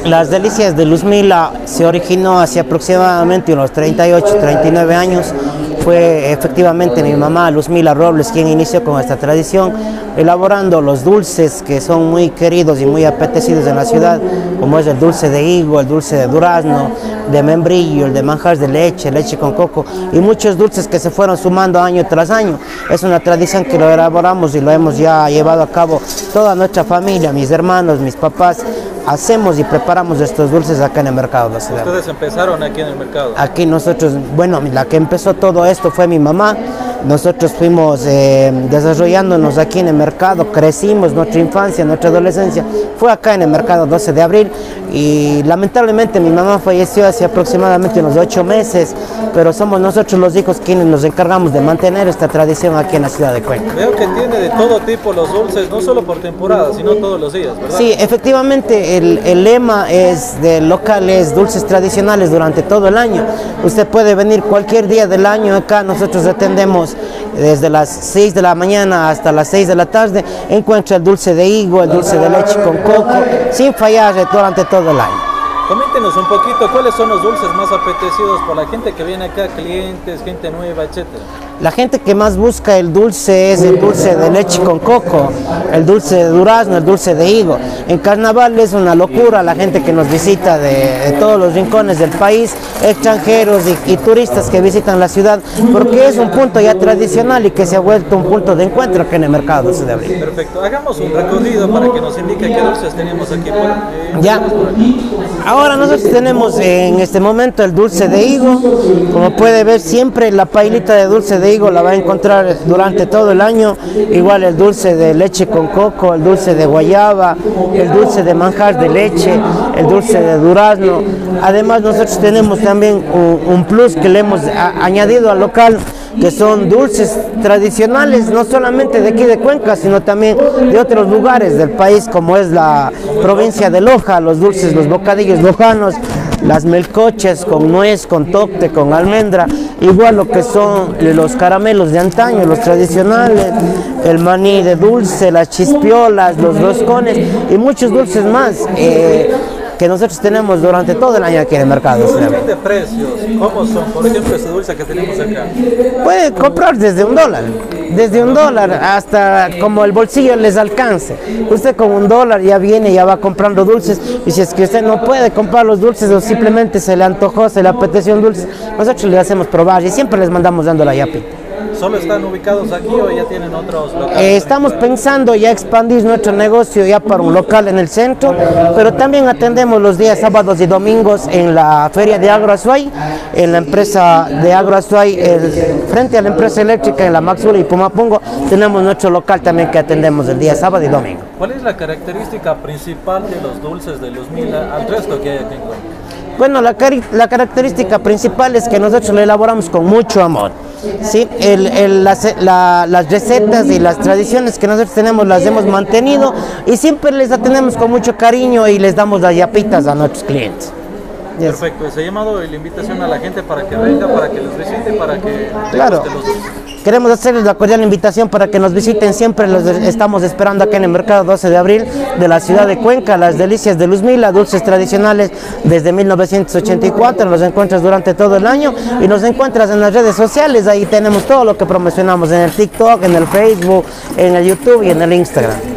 Las Delicias de Luzmila se originó hace aproximadamente unos 38, 39 años. Fue efectivamente mi mamá Luzmila Robles quien inició con esta tradición, elaborando los dulces que son muy queridos y muy apetecidos en la ciudad, como es el dulce de higo, el dulce de durazno, de membrillo, el de manjar de leche, leche con coco y muchos dulces que se fueron sumando año tras año. Es una tradición que lo elaboramos y lo hemos ya llevado a cabo toda nuestra familia, mis hermanos, mis papás. Hacemos y preparamos estos dulces acá en el mercado de la ciudad. ¿Ustedes empezaron aquí en el mercado? Aquí nosotros, bueno, la que empezó todo esto fue mi mamá. Nosotros fuimos desarrollándonos aquí en el mercado, crecimos, nuestra infancia, nuestra adolescencia fue acá en el mercado 12 de abril y lamentablemente mi mamá falleció hace aproximadamente unos 8 meses, pero somos nosotros los hijos quienes nos encargamos de mantener esta tradición aquí en la ciudad de Cuenca. Veo que tiene de todo tipo los dulces, no solo por temporada, sino todos los días, ¿verdad? Sí, efectivamente el lema es del local es dulces tradicionales durante todo el año. Usted puede venir cualquier día del año acá, nosotros atendemos desde las 6 de la mañana hasta las 6 de la tarde, encuentra el dulce de higo, el dulce de leche con coco, sin fallar durante todo el año. Coméntenos un poquito cuáles son los dulces más apetecidos por la gente que viene acá, clientes, gente nueva, etcétera. La gente que más busca el dulce es el dulce de leche con coco, el dulce de durazno, el dulce de higo. En carnaval es una locura la gente que nos visita de todos los rincones del país, extranjeros y turistas que visitan la ciudad, porque es un punto ya tradicional y que se ha vuelto un punto de encuentro aquí en el mercado 12 de abril. Perfecto, hagamos un recorrido para que nos indique qué dulces tenemos aquí. Ya, ahora nosotros tenemos en este momento el dulce de higo. Como puede ver, siempre la pailita de dulce de higo la va a encontrar durante todo el año, igual el dulce de leche con coco, el dulce de guayaba, el dulce de manjar de leche, el dulce de durazno. Además nosotros tenemos también un plus que le hemos añadido al local, que son dulces tradicionales, no solamente de aquí de Cuenca, sino también de otros lugares del país, como es la provincia de Loja, los dulces, los bocadillos lojanos, las melcoches con nuez, con tocte, con almendra, igual lo que son los caramelos de antaño, los tradicionales, el maní de dulce, las chispiolas, los roscones y muchos dulces más que nosotros tenemos durante todo el año aquí en el mercado. ¿De precios? ¿Cómo son? Por ejemplo, este dulce que tenemos acá. Puede comprar desde $1 hasta como el bolsillo les alcance. Usted con $1 ya viene, ya va comprando dulces, y si es que usted no puede comprar los dulces o simplemente se le antojó, se le apeteció un dulce, nosotros les hacemos probar y siempre les mandamos dando la yapita. ¿Solo están ubicados aquí o ya tienen otros locales? Estamos pensando ya expandir nuestro negocio ya para un local en el centro, pero también atendemos los días sábados y domingos en la feria de Agroazuay, en la empresa de Agroazuay, frente a la empresa eléctrica en la Maxula y Pumapungo, tenemos nuestro local también que atendemos el día sábado y domingo. ¿Cuál es la característica principal de los dulces de Luzmila al resto que hay aquí en Cuenca? Bueno, la característica principal es que nosotros lo elaboramos con mucho amor. ¿Sí? Las recetas y las tradiciones que nosotros tenemos las hemos mantenido y siempre les atendemos con mucho cariño y les damos las yapitas a nuestros clientes. Perfecto, se ha llamado la invitación a la gente para que venga, para que los visite, para que claro. Los dulces. Queremos hacerles la cordial invitación para que nos visiten, siempre los estamos esperando acá en el mercado 12 de abril de la ciudad de Cuenca, las delicias de Luzmila, dulces tradicionales desde 1984, los encuentras durante todo el año y nos encuentras en las redes sociales, ahí tenemos todo lo que promocionamos en el TikTok, en el Facebook, en el YouTube y en el Instagram.